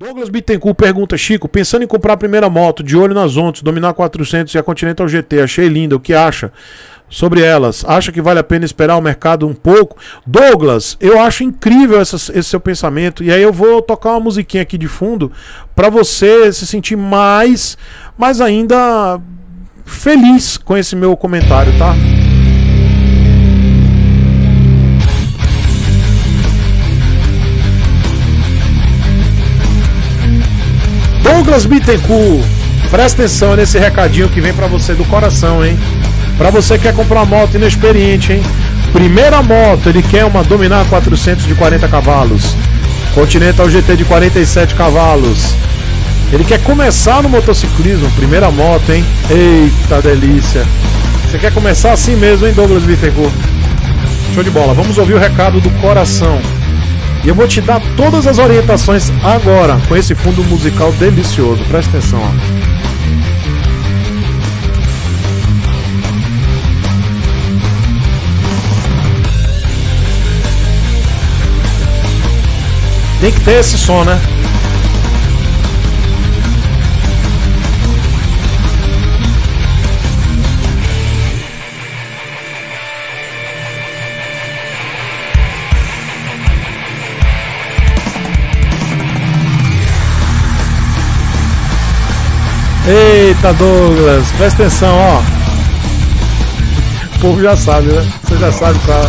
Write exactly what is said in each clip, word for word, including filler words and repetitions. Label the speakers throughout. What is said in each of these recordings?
Speaker 1: Douglas Bittencourt pergunta: Chico, pensando em comprar a primeira moto, de olho nas Ondas, Dominar quatrocentos e a Continental G T, achei linda, o que acha sobre elas? Acha que vale a pena esperar o mercado um pouco? Douglas, eu acho incrível essa, esse seu pensamento, e aí eu vou tocar uma musiquinha aqui de fundo para você se sentir mais, mais ainda feliz com esse meu comentário, tá? Douglas Bittencourt, presta atenção nesse recadinho que vem pra você do coração, hein? Pra você que quer comprar uma moto inexperiente, hein? Primeira moto, ele quer uma Dominar quatrocentos de quarenta cavalos, Continental G T de quarenta e sete cavalos. Ele quer começar no motociclismo, primeira moto, hein? Eita delícia! Você quer começar assim mesmo, hein, Douglas Bittencourt? Show de bola, vamos ouvir o recado do coração. E eu vou te dar todas as orientações agora, com esse fundo musical delicioso. Presta atenção, ó. Tem que ter esse som, né? Eita, Douglas, presta atenção, ó. O povo já sabe, né? Você já sabe qual.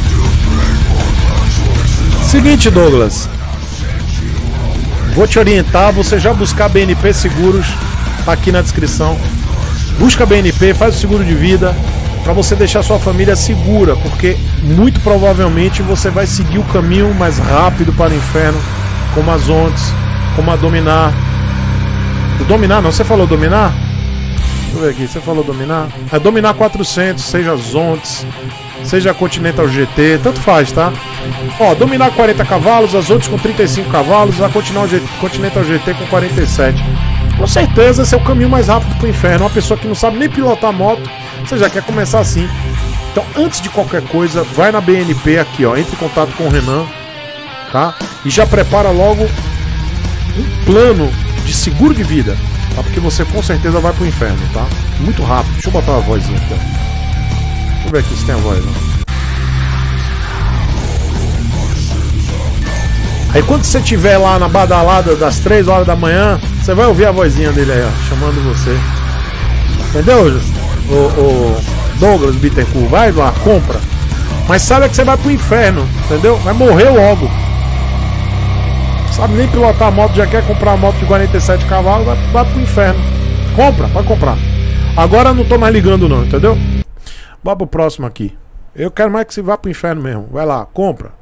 Speaker 1: Seguinte, Douglas, vou te orientar, você já buscar B N P Seguros, tá aqui na descrição. Busca B N P, faz o seguro de vida, para você deixar sua família segura, porque muito provavelmente você vai seguir o caminho mais rápido para o inferno, como as Ondas, como a Dominar. O Dominar, não, você falou Dominar? Deixa eu ver aqui, você falou Dominar? É Dominar quatrocentos, seja as Ondas, seja a Continental G T, tanto faz, tá? Ó, Dominar quarenta cavalos, as Ondas com trinta e cinco cavalos, a Continental G T com quarenta e sete. Com certeza esse é o caminho mais rápido pro inferno. Uma pessoa que não sabe nem pilotar moto, você já quer começar assim. Então, antes de qualquer coisa, vai na B N P aqui, ó, entre em contato com o Renan, tá? E já prepara logo um plano de seguro de vida, tá? Porque você com certeza vai pro inferno, tá? Muito rápido. Deixa eu botar uma vozinha aqui, ó. Deixa eu ver aqui se tem a voz, ó. Aí quando você estiver lá na badalada das três horas da manhã, você vai ouvir a vozinha dele aí, ó, chamando você. Entendeu, o, o Douglas Bittencourt? Vai lá, compra. Mas saiba que você vai pro inferno, entendeu? Vai morrer logo. Sabe nem pilotar a moto, já quer comprar uma moto de quarenta e sete cavalos, vai, vai pro inferno. Compra, pode comprar. Agora não tô mais ligando não, entendeu? Bora pro próximo aqui. Eu quero mais que você vá pro inferno mesmo. Vai lá, compra.